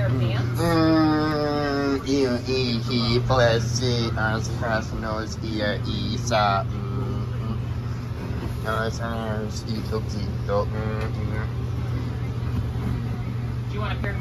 pair of pants? He blessed as Krasnos Isa. Do you want a pair of